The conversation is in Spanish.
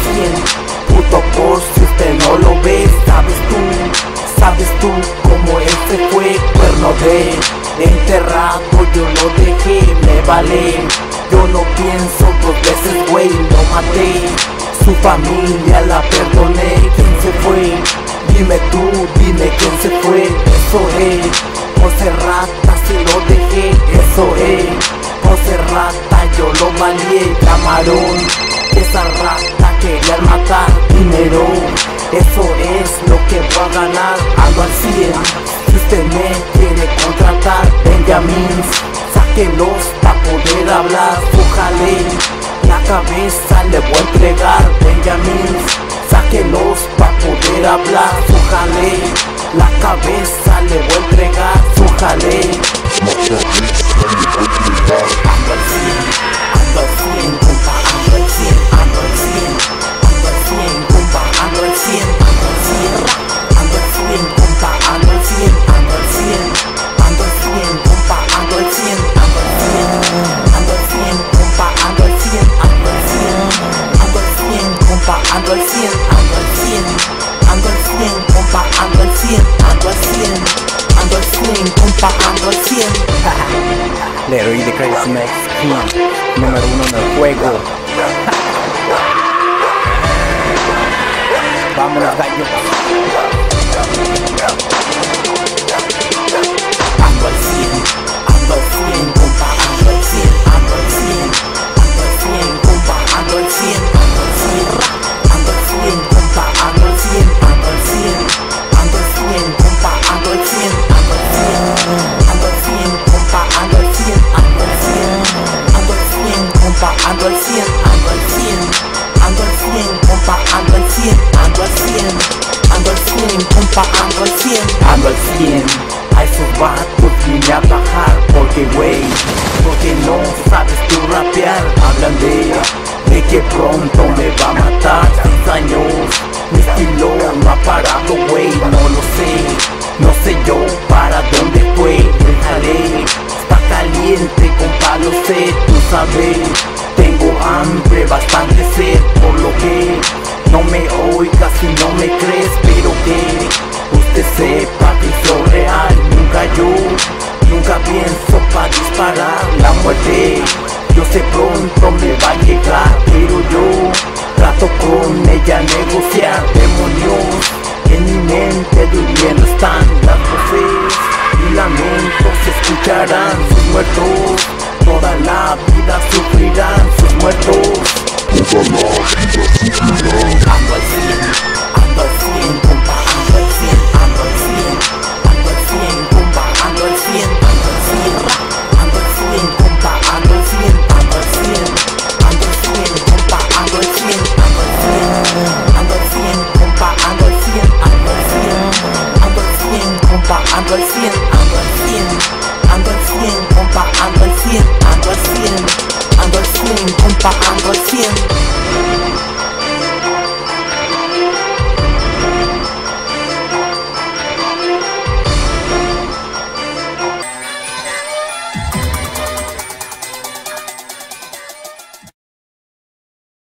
100. Puto por si usted no lo ve, sabes tú cómo él se fue. Cuerno de enterrado yo lo dejé, me vale. Yo no pienso dos veces, güey, lo maté. Su familia la perdoné. ¿Quién se fue? Dime tú, dime quién se fue. Eso es, José Rata si lo dejé. Eso es, José Rata yo lo valié. Camarón, esa rata quería matar. Dinero, eso es lo que voy a ganar. Ando al 100, si usted me quiere contratar. Benjamins, sáquelos pa' poder hablar. Ojalá la cabeza le voy a entregar. Benjamins, sáquelos pa' poder hablar. Ojalá la cabeza le voy a entregar. Ojalá ando al 100, compa, ando al 100, ando al 100, ando al 100, compa, ando al 100, ando al 100, ando al 100, compa, ando al 100, ando al 100, ando al 100, compa, ando al 100, ando al 100, ando al 100, compa, ando al 100, ando al 100, ando al 100, compa, ando al 100, ando al 100, ando al 100, compa, ando al 100, ando al 100, ando al 100, compa, ando al 100. Leroy the Crazy Max King, número 1 en el juego. Vámonos, gallos. Ando al 100, compa, ando al 100, ando al 100, ando al 100, compa, ando al 100, ando al 100, ando al 100, compa, ando al 100, ando al 100, ando al 100, compa, ando al 100, ando al 100, ando al 100, compa, ando al 100, ando al 100, ando al 100, compa, ando al 100, ando al 100, ando al 100, compa, ando al 100, ando al 100, ando al 100, compa, ando al 100, ando al 100. A esos vatos vine a bajar porque no sabes tú rapear. Hablan de que pronto me va a matar. 6 años, mi estilo no ha parado, güey. No sé yo para dónde fue. El jale está caliente, compa, lo sé, tú sabes. Tengo hambre, bastante sed, por lo que no me oigas y no me crees, pero que usted sepa que soy real. Nunca pienso pa' disparar. La muerte, yo sé pronto me va a llegar, pero yo trato con ella negociar. Demonios en mi mente durmiendo están. Las voces y lamentos se escucharán. Sus muertos toda la vida sufrirán. Sus muertos toda la vida sufrirán. Ando al 100, compa, ando al 100, ando al 100, ando al 100, compa, ando al 100, ando al 100, ando al 100, compa, ando al 100, ando al 100, ando al 100, compa, ando al 100, ando al 100, ando al 100, compa, ando al 100, ando al 100, ando al 100, compa, ando al 100, ando al 100, ando al 100, compa, ando al 100, ando al 100, ando al 100, compa, ando